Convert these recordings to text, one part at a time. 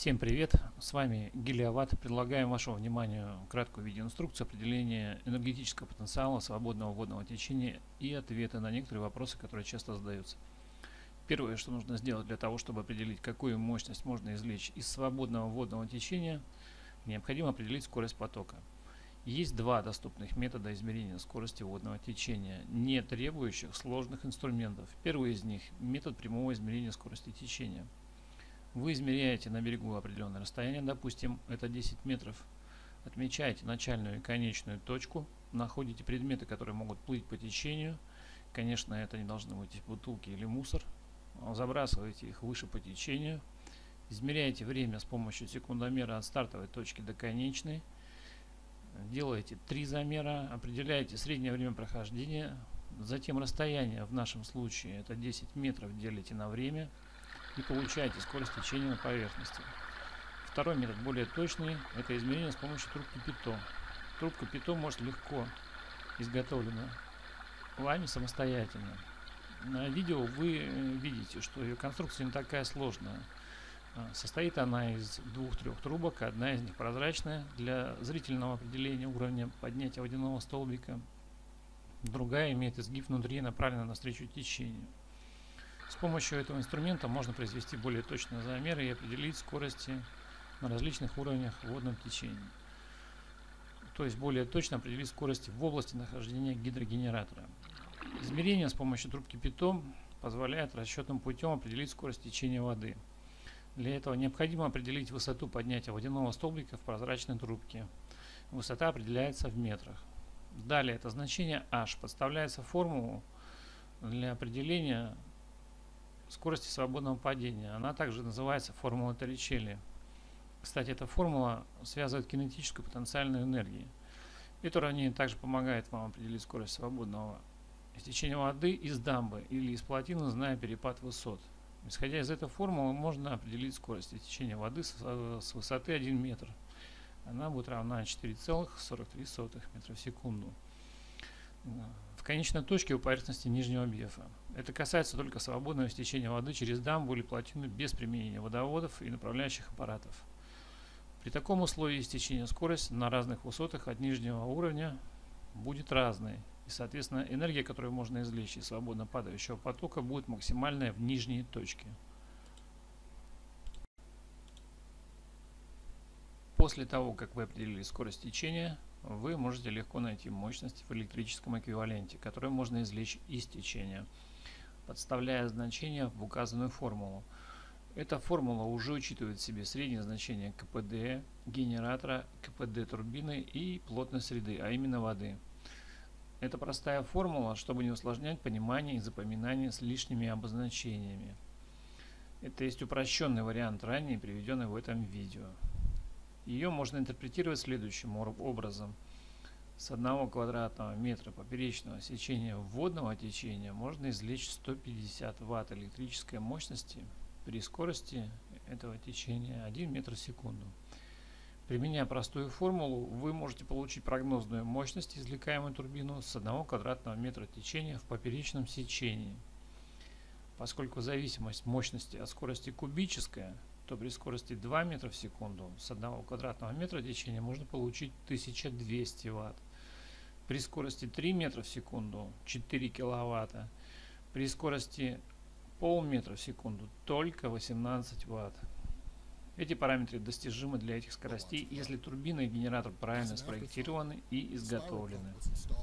Всем привет! С вами Гелиоват. Предлагаем вашему вниманию краткую видеоинструкцию определения энергетического потенциала свободного водного течения и ответы на некоторые вопросы, которые часто задаются. Первое, что нужно сделать для того, чтобы определить, какую мощность можно извлечь из свободного водного течения, необходимо определить скорость потока. Есть два доступных метода измерения скорости водного течения, не требующих сложных инструментов. Первый из них – метод прямого измерения скорости течения. Вы измеряете на берегу определенное расстояние, допустим, это 10 метров, отмечаете начальную и конечную точку, находите предметы, которые могут плыть по течению, конечно, это не должны быть бутылки или мусор, забрасываете их выше по течению, измеряете время с помощью секундомера от стартовой точки до конечной, делаете 3 замера, определяете среднее время прохождения, затем расстояние, в нашем случае это 10 метров, делите на время, и получаете скорость течения на поверхности. Второй метод более точный, это измерение с помощью трубки ПИТО. Трубка ПИТО может легко изготовлена вами самостоятельно. На видео вы видите, что ее конструкция не такая сложная. Состоит она из 2-3 трубок, одна из них прозрачная для зрительного определения уровня поднятия водяного столбика, другая имеет изгиб внутри и направлена навстречу течению. С помощью этого инструмента можно произвести более точные замеры и определить скорости на различных уровнях в водном течении. То есть более точно определить скорости в области нахождения гидрогенератора. Измерение с помощью трубки ПИТО позволяет расчетным путем определить скорость течения воды. Для этого необходимо определить высоту поднятия водяного столбика в прозрачной трубке. Высота определяется в метрах. Далее это значение h подставляется в формулу для определения скорости свободного падения. Она также называется формула Торричелли. Кстати, эта формула связывает кинетическую и потенциальную энергию. Это уравнение также помогает вам определить скорость свободного истечения воды из дамбы или из плотины, зная перепад высот. Исходя из этой формулы, можно определить скорость истечения воды с высоты 1 метр. Она будет равна 4,43 метра в секунду. В конечной точке у поверхности нижнего объева. Это касается только свободного истечения воды через дамбу или плотину без применения водоводов и направляющих аппаратов. При таком условии истечения скорость на разных высотах от нижнего уровня будет разной, и соответственно энергия, которую можно извлечь из свободно падающего потока, будет максимальная в нижней точке. После того, как вы определили скорость течения, вы можете легко найти мощность в электрическом эквиваленте, которую можно извлечь из течения, подставляя значение в указанную формулу. Эта формула уже учитывает в себе среднее значение КПД генератора, КПД турбины и плотность среды, а именно воды. Это простая формула, чтобы не усложнять понимание и запоминание с лишними обозначениями. Это есть упрощенный вариант, ранее приведенный в этом видео. Ее можно интерпретировать следующим образом. С 1 квадратного метра поперечного сечения водного течения можно извлечь 150 Вт электрической мощности при скорости этого течения 1 метр в секунду. Применяя простую формулу, вы можете получить прогнозную мощность, извлекаемую турбину, с 1 квадратного метра течения в поперечном сечении. Поскольку зависимость мощности от скорости кубическая, то при скорости 2 метра в секунду с 1 квадратного метра течения можно получить 1200 Вт. При скорости 3 метра в секунду 4 киловатта. При скорости полметра в секунду только 18 Вт. Эти параметры достижимы для этих скоростей, если турбина и генератор правильно спроектированы и изготовлены.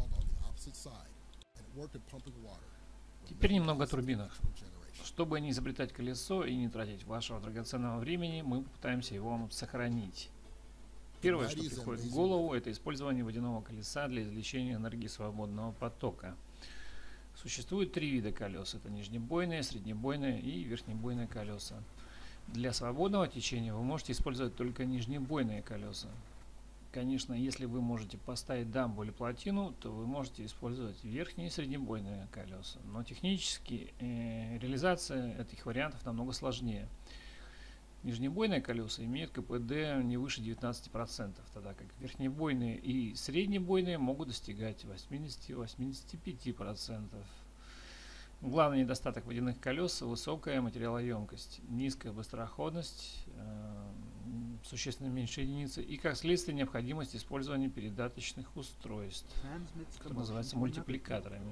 Теперь немного о турбинах. Чтобы не изобретать колесо и не тратить вашего драгоценного времени, мы попытаемся его сохранить. Первое, что приходит в голову, это использование водяного колеса для извлечения энергии свободного потока. Существует 3 вида колес. Это нижнебойные, среднебойные и верхнебойные колеса. Для свободного течения вы можете использовать только нижнебойные колеса. Конечно, если вы можете поставить дамбу или плотину, то вы можете использовать верхние и среднебойные колеса. Но технически реализация этих вариантов намного сложнее. Нижнебойные колеса имеют КПД не выше 19%, тогда как верхнебойные и среднебойные могут достигать 80-85%. Главный недостаток водяных колес – высокая материалоемкость, низкая быстроходность, существенно меньше единицы, и как следствие необходимость использования передаточных устройств, которые называются мультипликаторами.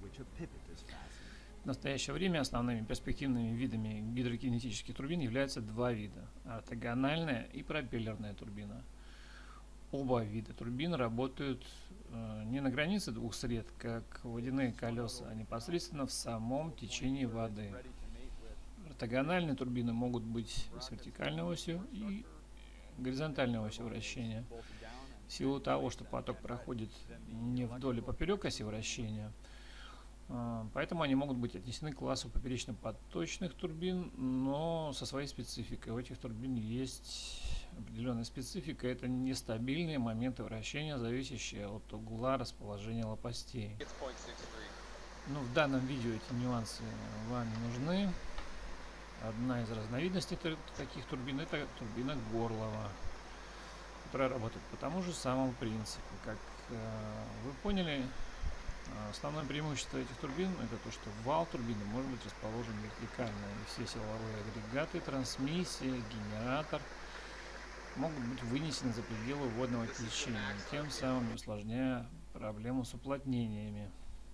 В настоящее время основными перспективными видами гидрокинетических турбин являются два вида – ортогональная и пропеллерная турбина. Оба вида турбин работают не на границе двух сред, как водяные колеса, а непосредственно в самом течении воды. Ортогональные турбины могут быть с вертикальной осью и горизонтальной осью вращения. В силу того, что поток проходит не вдоль и поперек оси вращения, поэтому они могут быть отнесены к классу поперечно-поточных турбин, но со своей спецификой. У этих турбин есть определенная специфика. Это нестабильные моменты вращения, зависящие от угла расположения лопастей. Но в данном видео эти нюансы вам не нужны. Одна из разновидностей таких турбин – это турбина Горлова, которая работает по тому же самому принципу. Как вы поняли, основное преимущество этих турбин – это то, что вал турбины может быть расположен вертикально, и все силовые агрегаты, трансмиссия, генератор могут быть вынесены за пределы водного течения, тем самым усложняя проблему с уплотнениями.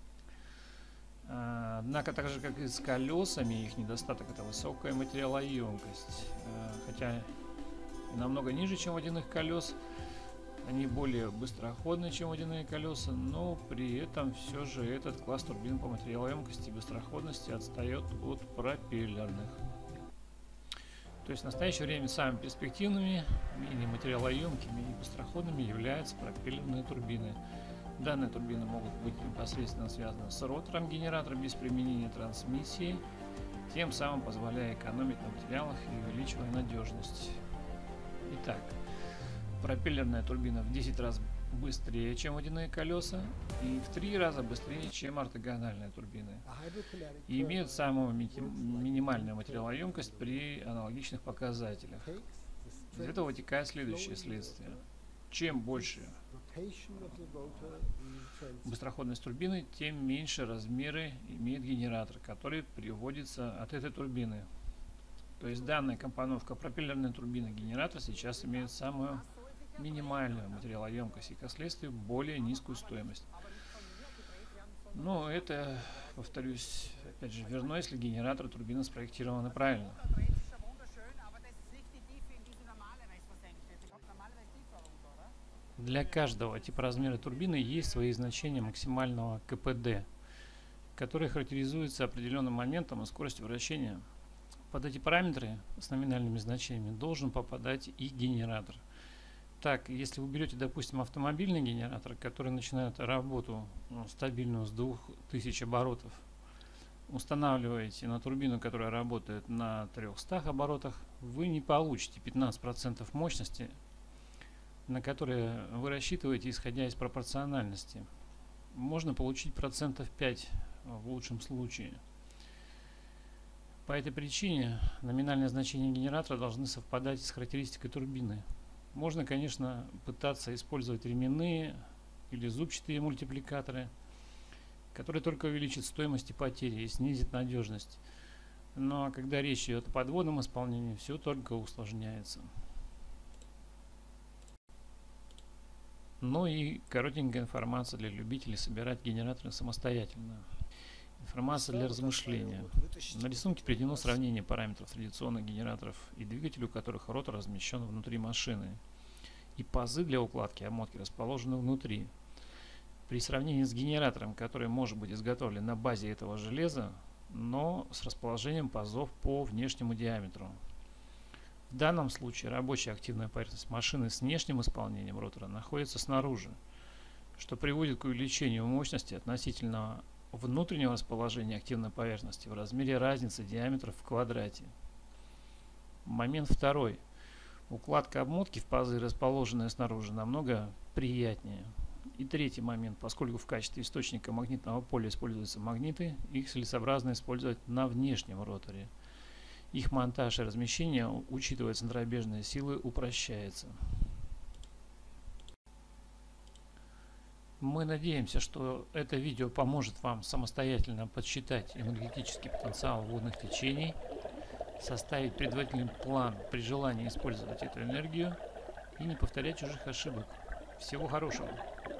Однако, так же как и с колесами, их недостаток – это высокая материалоемкость. Хотя и намного ниже, чем водяных колес, они более быстроходны, чем водяные колеса, но при этом все же этот класс турбин по материалоемкости и быстроходности отстает от пропеллерных. То есть в настоящее время самыми перспективными, менее материалоемкими и быстроходными являются пропеллерные турбины. Данные турбины могут быть непосредственно связаны с ротором генератора без применения трансмиссии, тем самым позволяя экономить на материалах и увеличивая надежность. Итак, пропеллерная турбина в 10 раз быстрее, чем водяные колеса, и в 3 раза быстрее, чем ортогональные турбины, и имеют самую минимальную материалоемкость при аналогичных показателях. Из этого вытекает следующее следствие. Чем больше быстроходность турбины, тем меньше размеры имеет генератор, который приводится от этой турбины. То есть данная компоновка пропеллерной турбины генератора сейчас имеет самую минимальную материалоемкость и, как следствие, более низкую стоимость. Но это, повторюсь, опять же, верно, если генератор турбины спроектированы правильно. Для каждого типа размера турбины есть свои значения максимального КПД, которые характеризуются определенным моментом и скоростью вращения. Под эти параметры с номинальными значениями должен попадать и генератор. Так, если вы берете, допустим, автомобильный генератор, который начинает работу стабильную с 2000 оборотов, устанавливаете на турбину, которая работает на 300 оборотах, вы не получите 15% мощности, на которые вы рассчитываете, исходя из пропорциональности. Можно получить 5% в лучшем случае. По этой причине номинальные значения генератора должны совпадать с характеристикой турбины. Можно, конечно, пытаться использовать ременные или зубчатые мультипликаторы, которые только увеличат стоимость и потери и снизят надежность. Но когда речь идет о подводном исполнении, все только усложняется. Ну и коротенькая информация для любителей собирать генераторы самостоятельно. Информация для размышления. На рисунке приведено сравнение параметров традиционных генераторов и двигателей, у которых ротор размещен внутри машины, и пазы для укладки обмотки расположены внутри. При сравнении с генератором, который может быть изготовлен на базе этого железа, но с расположением пазов по внешнему диаметру. В данном случае рабочая активная поверхность машины с внешним исполнением ротора находится снаружи, что приводит к увеличению мощности относительно внутреннего расположения активной поверхности в размере разницы диаметров в квадрате. Момент второй. Укладка обмотки в пазы, расположенные снаружи, намного приятнее. И третий момент. Поскольку в качестве источника магнитного поля используются магниты, их целесообразно использовать на внешнем роторе. Их монтаж и размещение, учитывая центробежные силы, упрощается. Мы надеемся, что это видео поможет вам самостоятельно подсчитать энергетический потенциал водных течений, составить предварительный план при желании использовать эту энергию и не повторять чужих ошибок. Всего хорошего!